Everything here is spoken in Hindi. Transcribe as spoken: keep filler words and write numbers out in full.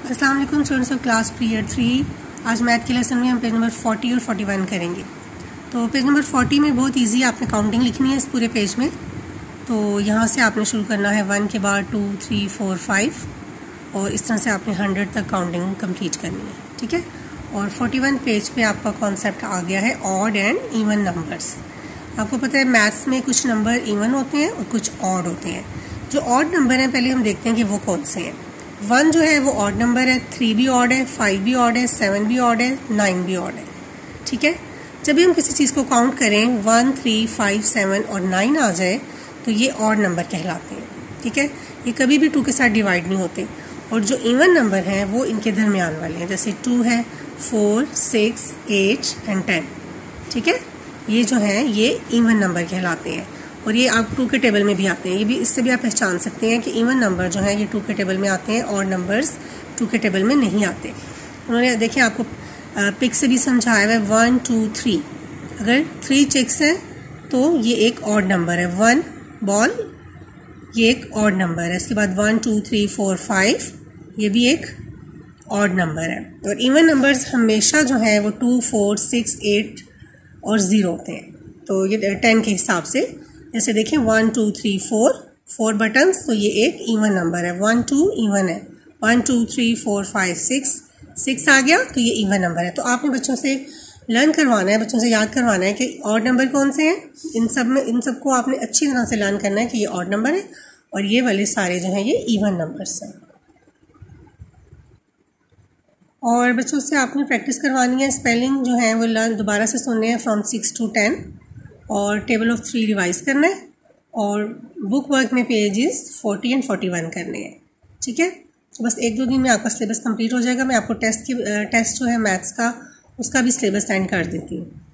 अस्सलाम वालेकुम students of class period three. आज मैथ के लेसन में हम पेज नंबर फोर्टी और फोर्टी वन करेंगे। तो पेज नंबर फोर्टी में बहुत इजी आपने काउंटिंग लिखनी है इस पूरे पेज में। तो यहाँ से आपने शुरू करना है वन के बाद टू थ्री फोर फाइव और इस तरह से आपने हंड्रेड तक काउंटिंग कंप्लीट करनी है, ठीक है। और फोर्टी वन पेज पे आपका कॉन्सेप्ट आ गया है ऑड एंड इवन नंबर्स। आपको पता है मैथ्स में कुछ नंबर इवन होते हैं और कुछ ऑड होते हैं। जो ऑड नंबर हैं पहले हम देखते हैं कि वो कौन से हैं। वन जो है वो ऑड नंबर है, थ्री भी ऑड है, फाइव भी ऑड है, सेवन भी ऑड है, नाइन भी ऑड है, ठीक है। जब भी हम किसी चीज़ को काउंट करें वन थ्री फाइव सेवन और नाइन आ जाए तो ये ऑड नंबर कहलाते हैं, ठीक है। ये कभी भी टू के साथ डिवाइड नहीं होते। और जो इवन नंबर हैं वो इनके दरमियान वाले हैं, जैसे टू है, four, six, eight and ten, ठीक है। ये जो है ये इवन नंबर कहलाते हैं और ये आप टू के टेबल में भी आते हैं। ये भी इससे भी आप पहचान सकते हैं कि इवन नंबर जो है ये टू के टेबल में आते हैं और नंबर्स टू के टेबल में नहीं आते। उन्होंने देखिए आपको पिक से भी समझाया हुआ है वन टू थ्री। अगर थ्री चिक्स हैं तो ये एक ऑड नंबर है, वन बॉल ये एक ऑड नंबर है। इसके बाद one two three four five ये भी एक ऑड नंबर है। और इवन नंबर्स हमेशा जो है वो टू फोर सिक्स एट और ज़ीरो होते हैं। तो ये टेन के हिसाब से जैसे देखें one two three four four buttons, तो ये एक इवन नंबर है, वन टू इवन है, one two three four five six six आ गया तो ये इवन नंबर है। तो आपने बच्चों से लर्न करवाना है, बच्चों से याद करवाना है कि ऑड नंबर कौन से हैं। इन सब में इन सब को आपने अच्छी तरह से लर्न करना है कि ये ऑड नंबर है और ये वाले सारे जो हैं ये इवन नंबर्स हैं। और बच्चों से आपने प्रैक्टिस करवानी है, स्पेलिंग जो है वो लर्न दोबारा से सुनने हैं फ्रॉम सिक्स टू टेन और टेबल ऑफ थ्री रिवाइज करना है और बुक वर्क में pages forty and forty one करने हैं, ठीक है। तो बस एक दो दिन में आपका सिलेबस कंप्लीट हो जाएगा। मैं आपको टेस्ट की टेस्ट जो है मैथ्स का उसका भी सिलेबस सेंड कर देती हूँ।